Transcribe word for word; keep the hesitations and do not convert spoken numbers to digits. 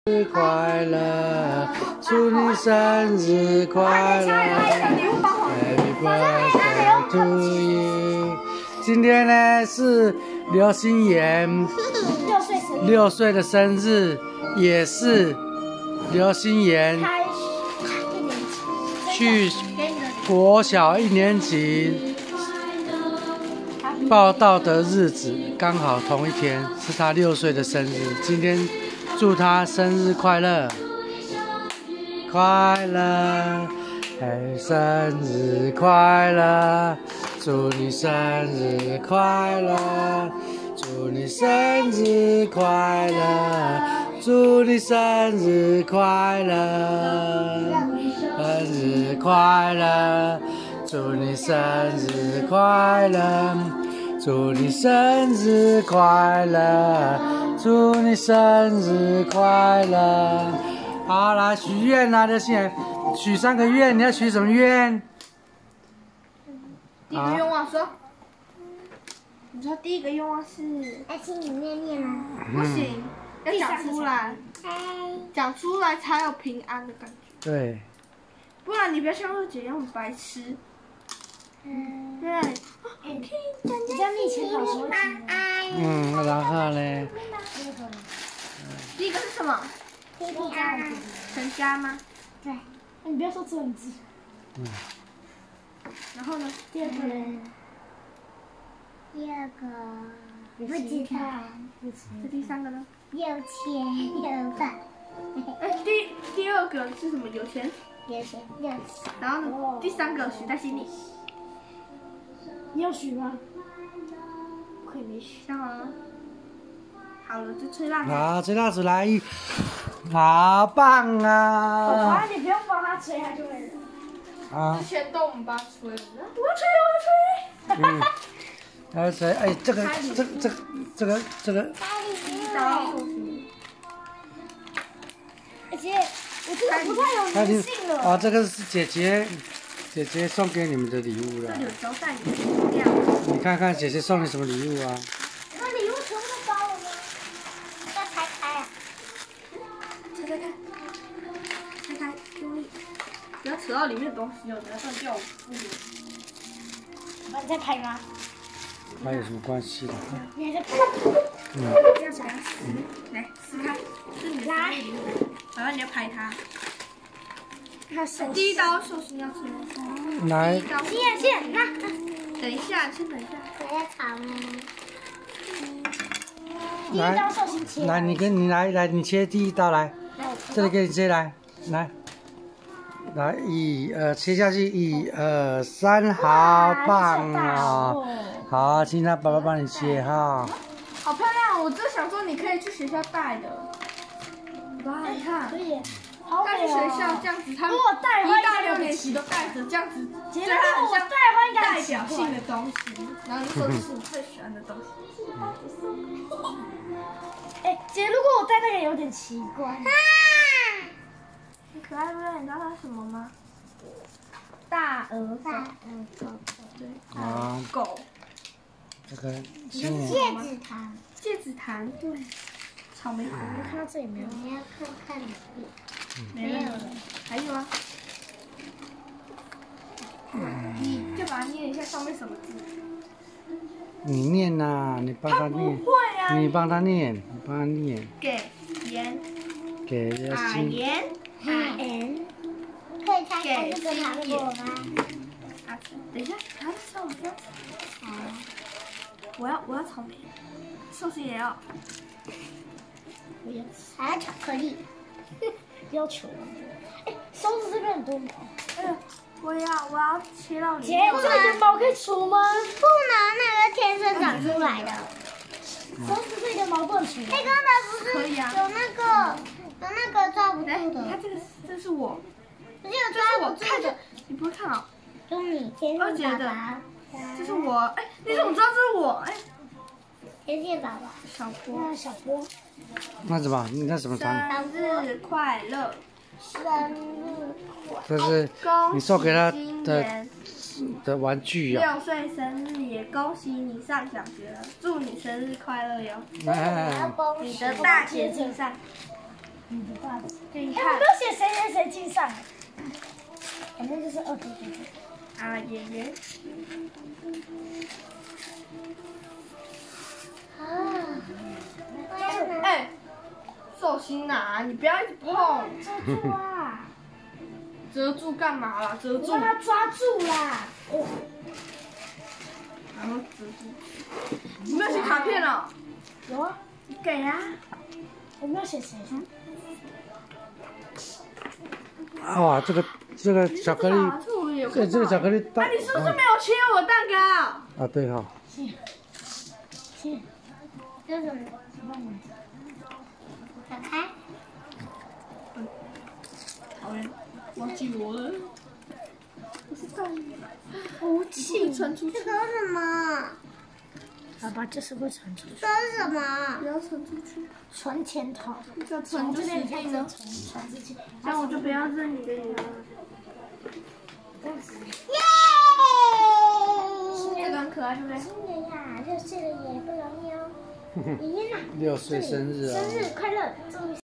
日快乐，祝你生日快乐 ，Happy birthday to you。今天呢是刘心妍六岁的生日，也是刘心妍去国小一年级报到的日子，刚好同一天，是他六岁的生日。今天祝他生日快乐，快乐，哎，生日快乐，祝你生日快乐，祝你生日快乐，祝你生日快乐，生日快乐，祝你生日快乐，祝你生日快乐，祝你生日快乐。好，来许愿啦，刘心妍，许三个愿，你要许什么愿？ 第一个愿望说，你说第一个愿望是？ 要心里面念吗？ 不行，要讲出来，讲出来才有平安的感觉。 对。 不然你不要像二姐一样很白痴。嗯。对。 你家以前老师会听吗？ 嗯，然后呢？ 第一个是什么？ 平平安安。 全家吗？ 对。你不要说错字。 嗯。 然后呢？ 第二个呢？第二个不知道。 这第三个呢？ 有钱有饭。 哎，第第二个是什么？有钱。 有钱有钱。 然后呢？第三个许在心里。 你有许吗？可以没许。 想好了吗？好了，就吹蜡烛。 好，吹蜡烛来，好棒啊！ 爸爸，你不用帮他吹，他就会了。 啊。 之前都我们帮他吹，我要吹，我要吹。 嗯。还有谁？哎，这个，这个，这个，这个，这个。 而且我这个不太有灵性了。 啊，这个是姐姐，姐姐送给你们的礼物了。 这里有胶带，有这样。 你看看姐姐送你什么礼物啊？ 那礼物全部都包了吗？要拆开啊！ 拆开看，拆开，用力，不要扯到里面的东西哦，你要断掉。嗯。 那你在拍吗？ 那有什么关系的？ 你还在拍？ 嗯。 这样子，来撕开，是你的礼物，然后你要拍它。第一刀寿星要吃吗？ 来。 第一刀。 先先，那等一下，先等一下。 我在炒呢。第一来刀寿星切。 来，你跟你来来，你切第一刀来，这里给你切来，来，来，一二，切下去，一二三，好棒哦！好，现在爸爸帮你切哈。 好漂亮！我就想说，你可以去学校带的。哇，你看， 可以。 带去学校这样子，他们一到六年级都带着这样子， 觉得我带的话应该代表性的东西，然后你说这是你最喜欢的东西。 哎，姐，如果我带那个有点奇怪。 很可爱，对不对？你知道它是什么吗？ 大鹅狗。大鹅狗。 对。 啊。 狗。 这个戒指糖。 戒指糖，对。草莓糖， 我看到这里没有。你要看看里面。 没有了，还有啊。你就把它念一下上面什么字。 你念呐，你帮他念。 不会啊。 你帮他念，你帮他念。 给盐。 给刘阿心。 盐。 阿盐。可以拆开这个糖果吗？ 啊，等一下，还要吃我不要吃。好。我要我要草莓，寿星也要。 我要还要巧克力。要求。哎，手指这边很多毛。 哎呀，我要我要切到里面。 姐，这里的毛可以除吗？不能，那个天生长出来的。手指这里的毛不能除。哎，刚才不是可以啊， 有那个有那个抓不住的。 你看这个，这是我。 不是有抓不住的。 你不会看啊？ 就你天线宝宝。 这是我。哎，你怎么知道这是我？哎。 天线宝宝。 小波。小波。 那什么？你那什么糖？ 生日快乐！ 生日快乐！ 这是你送给他的的玩具啊。 六岁生日也恭喜你上小学了，祝你生日快乐哟！ 哎。 你的大姐敬上。 你的大的。 给你哎，我看没有写谁谁谁进上，反正就是二对对对。 啊，爷爷。 啊， 哎，手心拿，你不要一直碰。 遮住啊！ 遮住干嘛啦？遮住你让。他抓住啦！哦， 然后遮住。你没有写卡片了？ 有啊， 你给啊。 我没有写谁。 哇，这个这个巧克力，这这个巧克力蛋。 啊，你是不是没有切我蛋糕？ 啊，对哈。 是，是，这是什么？打开。 讨厌，忘记我了。我是蛋。 福气。 传出去。 这个是什么？爸爸，这是会传出去。这是什么？ 不要传出去。 存钱筒。 这传这就边开始死定了。 存传出去。 这样我就不要认你的赢了。 耶！ 这个很可爱，对不对？ 新年呀，六岁了也不容易哦。爷爷呢？ 六岁生日啊！ 生日快乐，祝